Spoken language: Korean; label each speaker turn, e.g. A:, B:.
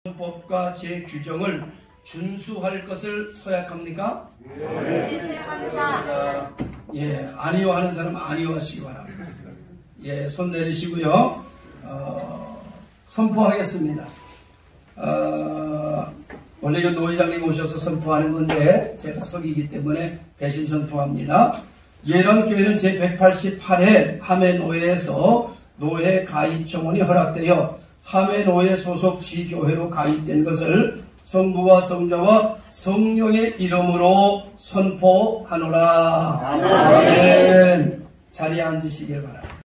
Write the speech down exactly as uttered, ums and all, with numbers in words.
A: 법과 제 규정을 준수할 것을 서약합니까?
B: 네, 수행합니다.
A: 예, 아니요 하는 사람 아니요 하시기 바랍니다. 예, 손 내리시고요. 어, 선포하겠습니다. 어, 원래 이 노회장님 오셔서 선포하는 건데 제가 석이기 때문에 대신 선포합니다. 예런교회는 제백팔십팔 회 함해노회에서 노회 가입 청원이 허락되어 함해노회 소속 지교회로 가입된 것을 성부와 성자와 성령의 이름으로 선포하노라. 아멘. 자리에 앉으시길 바랍니다.